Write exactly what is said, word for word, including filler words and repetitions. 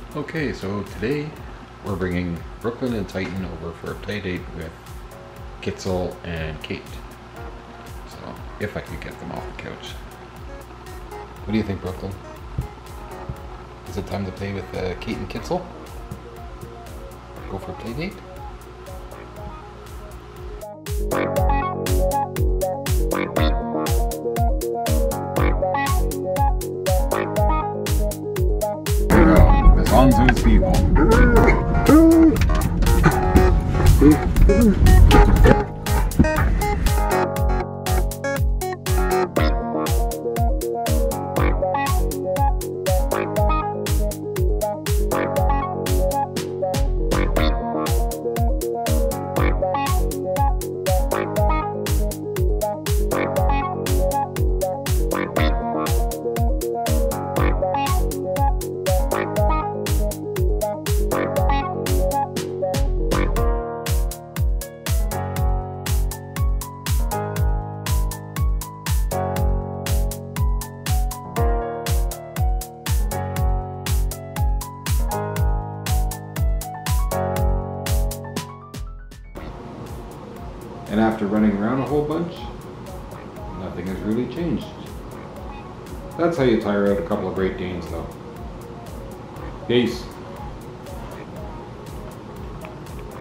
Okay, so today we're bringing Brooklyn and Titan over for a play date with Kitzel and Kate. So, if I could get them off the couch. What do you think, Brooklyn? Is it time to play with uh, Kate and Kitzel? Go for a play date? The songs of his people. And after running around a whole bunch, nothing has really changed. That's how you tire out a couple of Great Danes, though. Peace.